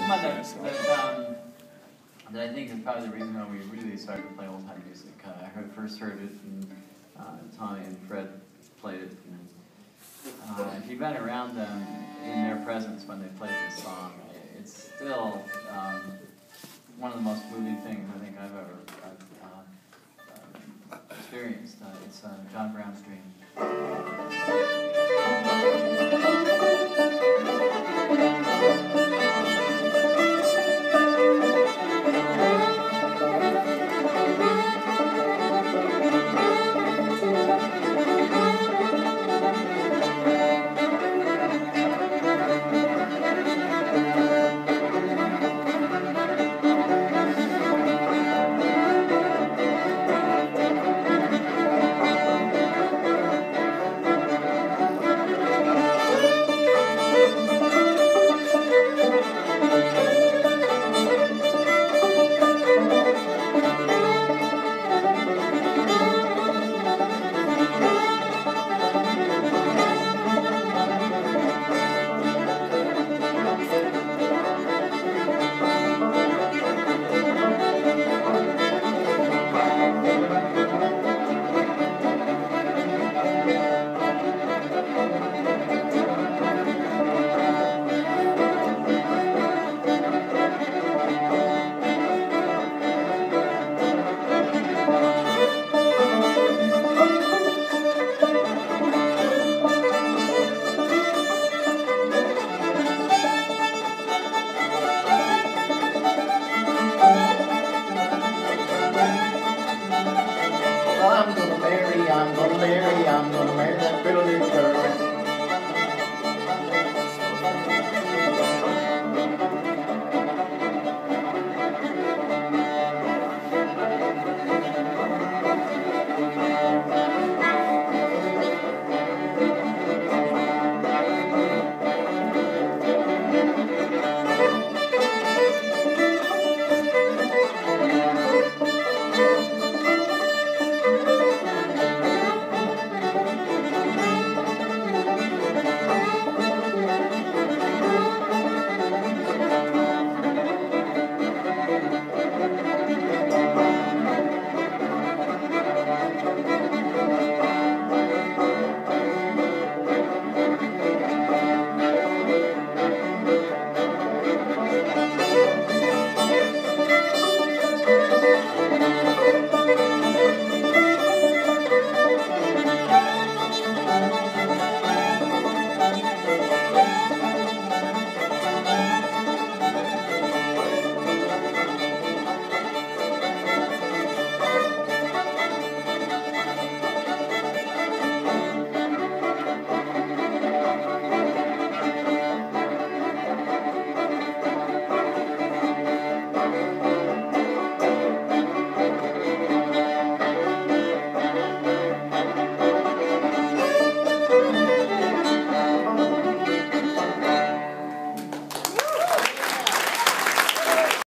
one that I think is probably the reason why we really started to play old time music. I first heard it, and Tommy and Fred played it. And, if you've been around them in their presence when they played this song, it's still one of the most moving things I think I've ever experienced. It's John Brown's Dream.